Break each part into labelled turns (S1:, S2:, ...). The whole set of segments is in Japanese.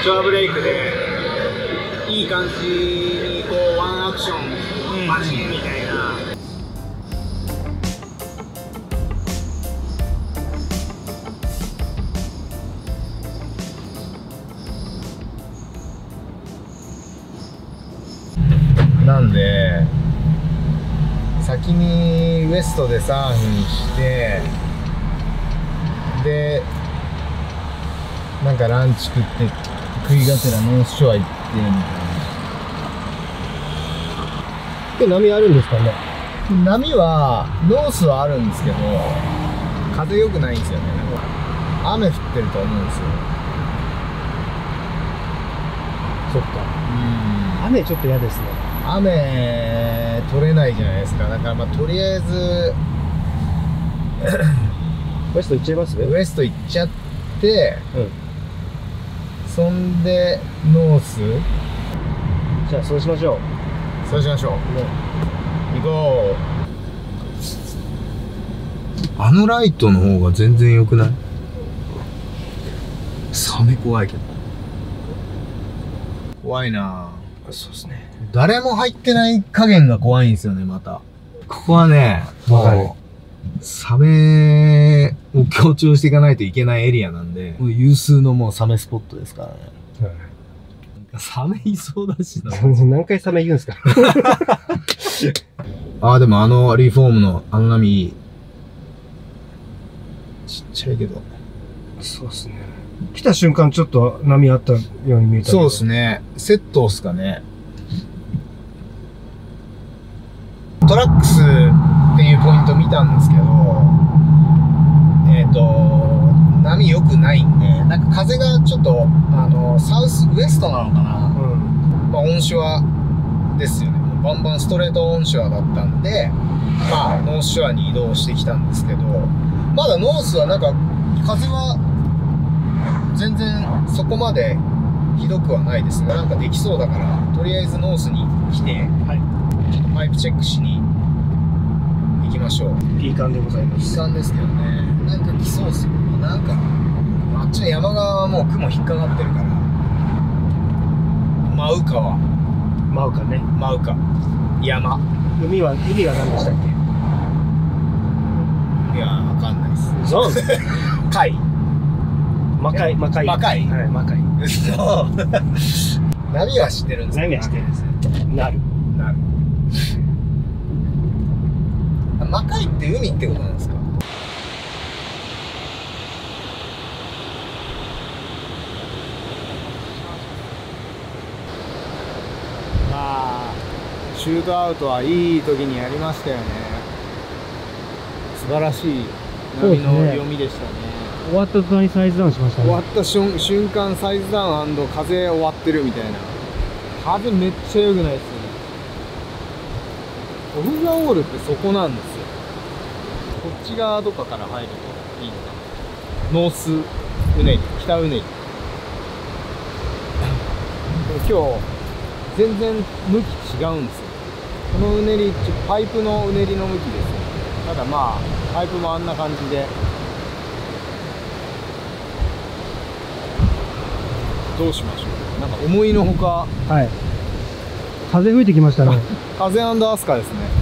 S1: チュアブレイクでいい感じにこうワンアクションマジみたいな。なんで先にウエストでサーフィンしてでなんかランチ食って食いがてらノースショア行ってみたいな。
S2: で波あるんですかね。
S1: 波はノースはあるんですけど風良くないんですよね。なんか雨降ってると思うんですよ。
S2: そっか。雨ちょっと嫌ですね。
S1: 雨取れないじゃないですか。だからまあとりあえず
S2: ウエスト行っちゃいます？
S1: ウエスト行っちゃって、そんでノース。
S2: じゃあそうしましょう。
S1: そうしましょう。行こう。あのライトの方が全然良くない？サメ怖いけど。怖いなぁ。
S2: そうですね。
S1: 誰も入ってない加減が怖いんですよね、また。ここはね、
S2: わかる。
S1: サメを強調していかないといけないエリアなんで、もう有数のもうサメスポットですからね。なんかサメいそうだしな。
S2: 何回サメ言うんですか？
S1: ああ、でもあのリフォームのあの波いい。ちっちゃいけど。
S2: そうですね。来た瞬間ちょっと波あったように見えたけど。
S1: そうですね。セットっすかね。トラックスっていうポイント見たんですけど、波良くないんで、なんか風がちょっと、サウスウエストなのかな。まあ、オンショアですよね。もうバンバンストレートオンショアだったんで、まあ、ノースショアに移動してきたんですけど、まだノースはなんか、風は、全然そこまでひどくはないですね。なんかできそうだから、とりあえずノースに来て、ちょっとパイプチェックしに行きましょう。
S2: ピーカンでございます。
S1: ピーカンですけどね。なんか来そうっすよ。なんか、あっちの山側はもう雲引っかかってるから、真ウカは。
S2: 真ウカね。
S1: 真ウカ。山。
S2: 海は何でしたっ
S1: け？いや、わかんないっす。
S2: そう
S1: 海。
S2: 魔界。
S1: 魔界。
S2: はい、魔界。
S1: そう。波は知ってるんですか？
S2: 波は知ってるんです。なる。
S1: 魔界って海ってことなんですか？まあ、シュートアウトはいい時にやりましたよね。素晴らしい波の読みでしたね。
S2: 終わった途端にサイズダウンしましたね。
S1: 終わった瞬間サイズダウン&風終わってるみたいな。風めっちゃ良くないですよね。オフ・ザ・オールってそこなんですよ。こっち側とかから入るといいのかな。ノースうねり、北うねり。でも今日全然向き違うんですよ。このうねりパイプのうねりの向きですよ。ただまあパイプもあんな感じで。どうしましょう。なんか思いのほか。
S2: はい。風吹いてきましたね。
S1: 風&アスカですね。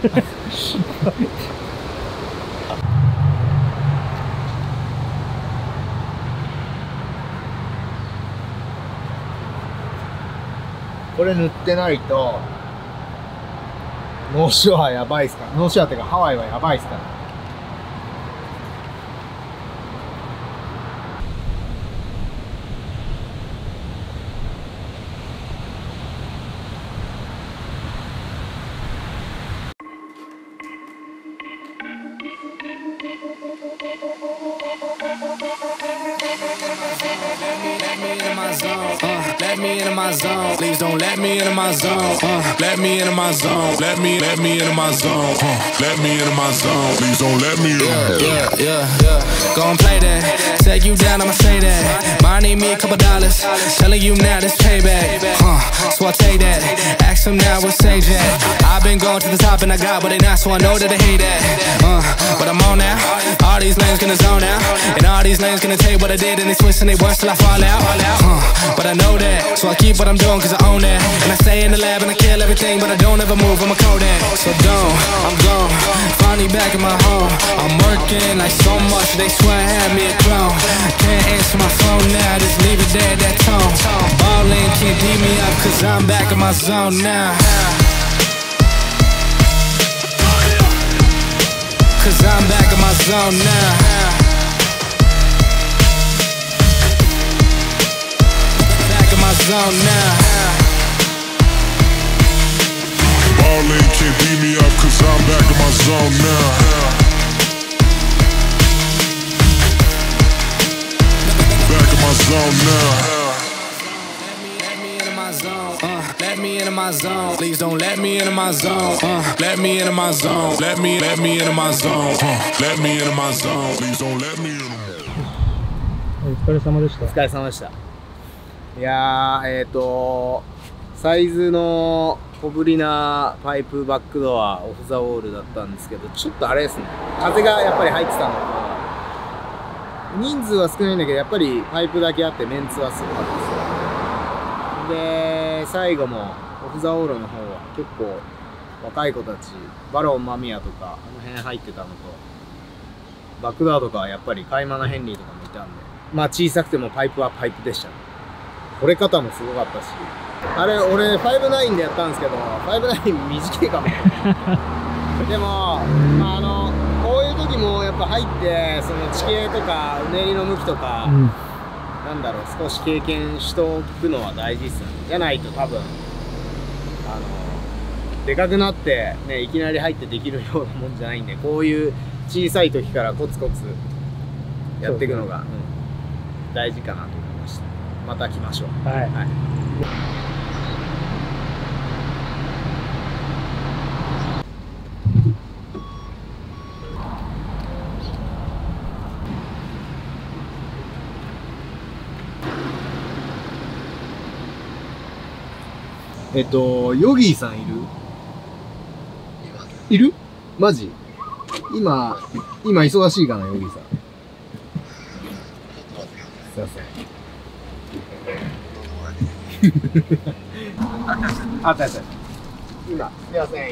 S1: これ塗ってないとノーショアやばいっすから。ノーショアっていうかハワイはやばいっすから。
S3: Let me into my zone. Please don't let me into my zone. Let me into my zone. Let me into my zone. Let me into my zone. Please don't let me in. Yeah. Gon' play that. Take you down, I'ma say that. Might need me $2. Telling you now this payback. So I take that. Ask ask them now where Sage at. I've been going to the top and I got what they not, so I know that they hate that. But I'm on now. All these lanes gonna zone out, and all these lanes gonna tell you what I did, and they twist and they worse till I fall out. But I know that, so I keep what I'm doing cause I own that. And I stay in the lab and I kill everything, but I don't ever move, I'm a Kodak. So I'm gone, finally back in my home. I'm working like so much, they swear I had me a clone. Can't answer my phone now, just leave it there, that tone. All in can't beat me up cause I'm back in my zone now. Cause I'm back in my zone now. Back in my zone now.
S4: Ballin' can't beat me up cause I'm back in my zone now. Back in my zone now.
S3: Let me into my zone. Please don't let me into my zone. Let me into my zone. Let me into my zone. Let me into my zone. Please don't let me in.
S2: お疲れ様でした。
S1: お疲れ様でした。いやー、サイズの小ぶりなパイプバックドアオフザウォールだったんですけど、ちょっとあれですね、風がやっぱり入ってたのと、人数は少ないんだけど、やっぱりパイプだけあってメンツはすごかったですよ。で、最後もオフザウォールの方は結構若い子たち、バロンマミヤとかあの辺入ってたのと、バックドアとかはやっぱりカイマナヘンリーとかもいたんで、まあ小さくてもパイプはパイプでしたね。掘れ方もすごかったし、あれ俺59でやったんですけど、59短いかも。でも、こういう時もやっぱ入ってその地形とかうねりの向きとか、なんだろう、少し経験しておくのは大事ですよね。じゃないと多分でかくなってね、いきなり入ってできるようなもんじゃないんで、こういう小さい時からコツコツやっていくのが、大事かなと思いました。また来ましょう。はい、はい。ヨギーさんいる？マジ？今忙しいかな、ヨギーさん。すいません。あった。今、すいません。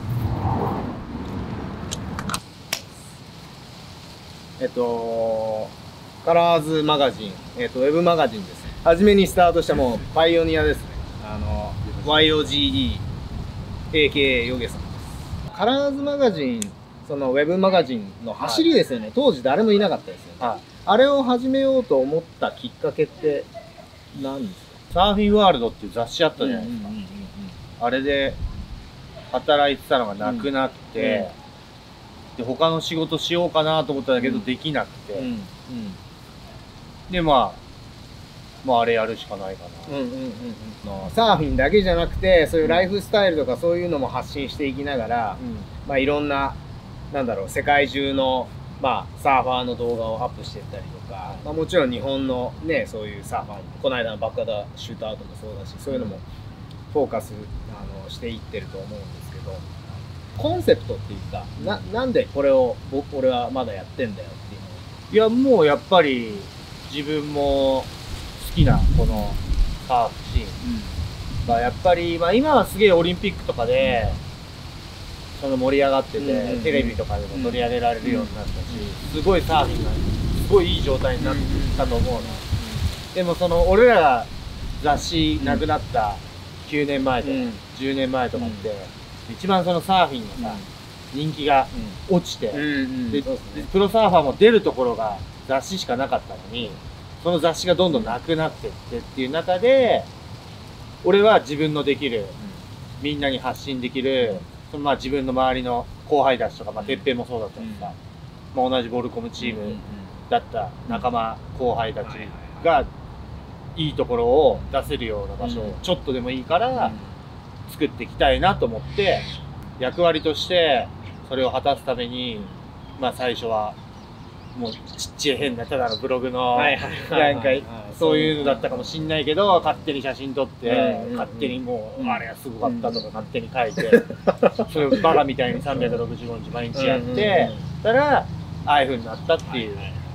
S1: カラーズマガジン、ウェブマガジンですね。初めにスタートしたもうパイオニアですね。YOGE、AKA ヨゲさんです。カラーズマガジン、そのウェブマガジンの走りですよね。はい、当時誰もいなかったですよね。はい、あれを始めようと思ったきっかけって何ですか？
S5: サーフィンワールドっていう雑誌あったじゃないですか。あれで働いてたのがなくなって、で他の仕事しようかなと思ったんだけど、できなくて、でまああれやるしかないかな。
S1: サーフィンだけじゃなくて、そういうライフスタイルとかそういうのも発信していきながら、まあいろんな、なんだろう、世界中のまあサーファーの動画をアップしていったりとか、まあ、もちろん日本のね、そういうサーファー、この間のバックアダシュートアウトもそうだし、そういうのもフォーカスしていってると思うんですけど、コンセプトっていうか、なんでこれを俺はまだやってんだよっていうの。
S5: いや、もうやっぱり自分も好きなこのサーフシーンがやっぱり、まあ、今はすげえオリンピックとかでその盛り上がってて、テレビとかでも取り上げられるようになったし、すごいサーフィンがすごいいい状態になってたと思うの。でもその俺らが雑誌なくなった9年前とか10年前とかって、一番そのサーフィンのさ、人気が落ちて、でプロサーファーも出るところが雑誌しかなかったのに、その雑誌がどんどんなくなってってっていう中で、俺は自分のできる、みんなに発信できる、そのまあ自分の周りの後輩たちとか、まあてっぺんもそうだったしさ、まあ同じボルコムチームだった仲間後輩たちがいいところを出せるような場所をちょっとでもいいから作っていきたいなと思って、役割としてそれを果たすために、まあ最初はもうちっちゃい変なただのブログの
S1: はいはい
S5: なんかそういうのだったかもしんないけど、勝手に写真撮って勝手にもうあれがすごかったとか勝手に書いて、それをバカみたいに365日毎日やってたらああいう風になったっていう。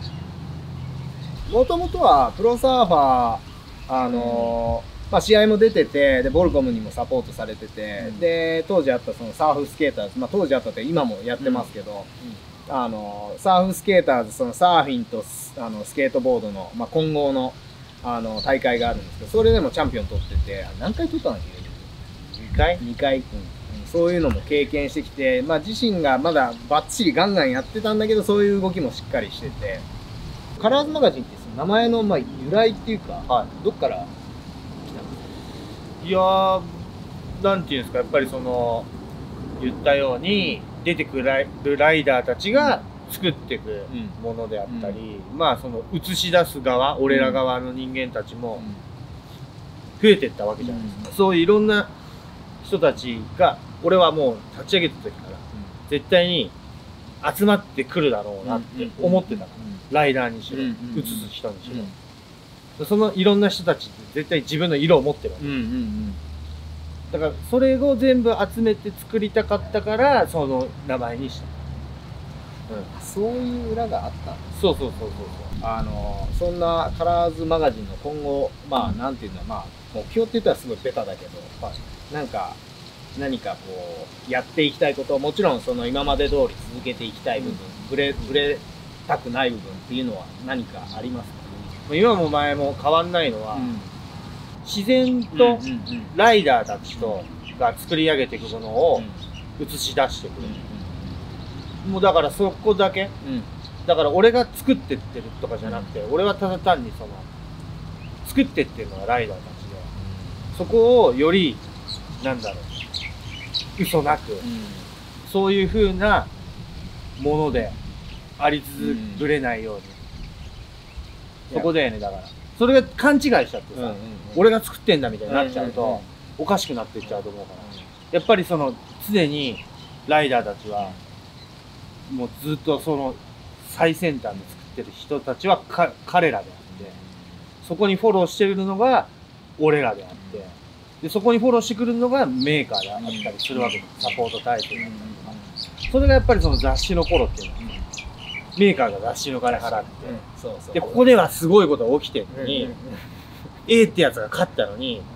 S1: もともとはプロサーファーまあ、試合も出てて、でボルコムにもサポートされてて、で当時あったそのサーフスケーターズ、まあ、当時あったって今もやってますけど、サーフスケーターズ、そのサーフィンとスケートボードの、まあ、混合の大会があるんですけど、それでもチャンピオン取ってて、何回取ったんだっけ？ 2 回、そういうのも経験してきて、まあ、自身がまだバッチリガンガンやってたんだけど、そういう動きもしっかりしてて、カラーズマガジンってその名前のまあ由来っていうか、どっから
S5: いやー、なんていうんですか、やっぱりその言ったように出てくるライダーたちが作っていくものであったり、まあその映し出す側、俺ら側の人間たちも増えていったわけじゃないですか。そういういろんな人たちが、俺はもう立ち上げた時から絶対に集まってくるだろうなって思ってたから、ライダーにしろ、映す人にしろ。そのいろんな人たちって絶対自分の色を持ってるわけ、だからそれを全部集めて作りたかったからその名前にした、
S1: そういう裏があったんです。
S5: そう
S1: そんなカラーズマガジンの今後、まあなんていうの、まあ目標って言ったらすごいベタだけど、なんか何かこうやっていきたいことを、もちろんその今まで通り続けていきたい部分、ぶれたくない部分っていうのは何かありますか？
S5: 今も前も変わんないのは、自然とライダーたちとが作り上げていくものを映し出してくる、もうだからそこだけ、だから俺が作ってってるとかじゃなくて、俺はただ単にその作ってってるのはライダーたちで、そこをよりなんだろう、嘘なく、そういう風なものであり続ぶれないように、そこだよね。だからそれが勘違いしちゃってさ、俺が作ってんだみたいになっちゃうとおかしくなっていっちゃうと思うから、やっぱりその常にライダーたちはもうずっとその最先端で作ってる人たちは彼らであって、そこにフォローしてるのが俺らであって、でそこにフォローしてくるのがメーカーであったりするわけです。サポート体制だったりとか、それがやっぱりその雑誌の頃っていうのは、メーカーが雑誌の金払って、でここではすごいことが起きてるのに、A ってやつが勝ったのに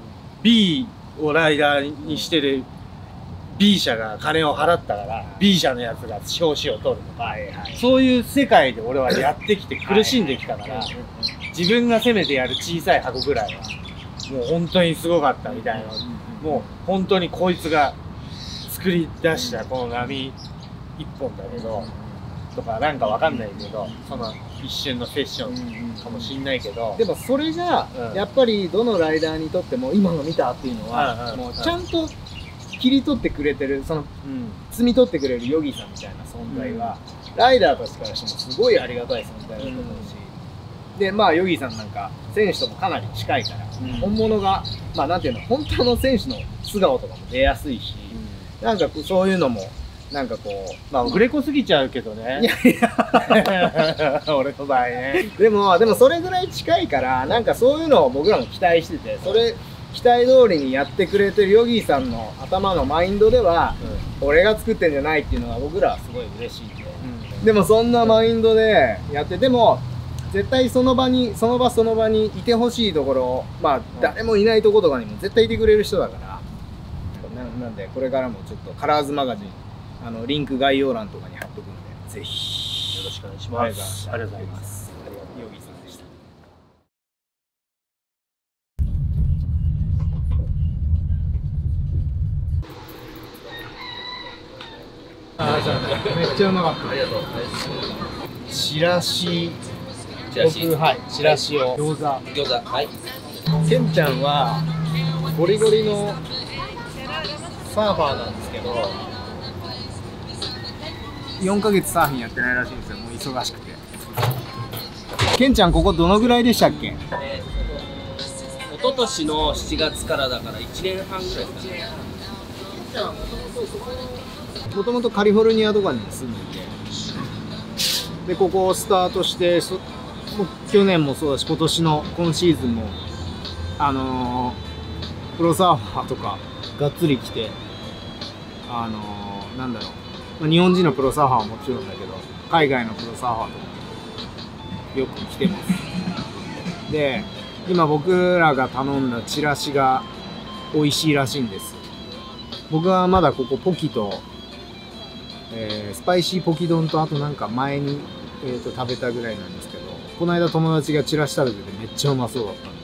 S5: B をライダーにしてる B 社が金を払ったから B 社のやつが表紙を取るとか、そういう世界で俺はやってきて苦しんできたから、自分がせめてやる小さい箱ぐらいはもう本当にすごかったみたいな、もう本当にこいつが作り出したこの波一本だけどとかなんかわかんないけど、その一瞬のセッションかもしんないけど、
S1: でもそれじゃやっぱりどのライダーにとっても今の見たっていうのはもうちゃんと切り取ってくれてる、その摘み取ってくれるヨギさんみたいな存在はライダーたちからしてもすごいありがたい存在だと思うし、でまあヨギさんなんか選手ともかなり近いから、本物がまあなんていうの、本当の選手の素顔とかも出やすいし、なんかそういうのもなんかこう、
S5: まあオフレコすぎちゃうけどね。
S1: いや
S5: 俺の場合ね。
S1: でもそれぐらい近いから、なんかそういうのを僕らも期待してて、それ期待通りにやってくれてるヨギーさんの頭のマインドでは、俺が作ってんじゃないっていうのは僕らはすごい嬉しいんで、でもそんなマインドでやって、でも絶対その場にいてほしいところ、まあ誰もいないところとかにも絶対いてくれる人だから、なんでこれからもちょっとカラーズマガジンリンク概要欄とかに貼っとくので、ぜひ
S5: よろしくお願いします。ありがとうございます。
S1: ヨギーさんでした。めっちゃうまかった。ありがとう。チラシを餃子、はい。ケンちゃんはゴリゴリのサーファーなんですけど、4ヶ月サーフィンやってないらしいんですよ。もう忙しくて。ケンちゃんここどのぐらいでしたっけ？
S6: 一昨年の7月からだから1年半ぐらいですかね。
S1: もともとカリフォルニアとかにも住んでて、 でここをスタートしてもう去年もそうだし今シーズンもプロサーファーとかがっつり来てなんだろう、まあ、日本人のプロサーファーはもちろんだけど海外のプロサーファーとかよく来てます。で今僕らが頼んだチラシが美味しいらしいんです。僕はまだここポキと、スパイシーポキ丼とあとなんか前に、食べたぐらいなんですけど、この間友達がチラシ食べててめっちゃうまそうだったんで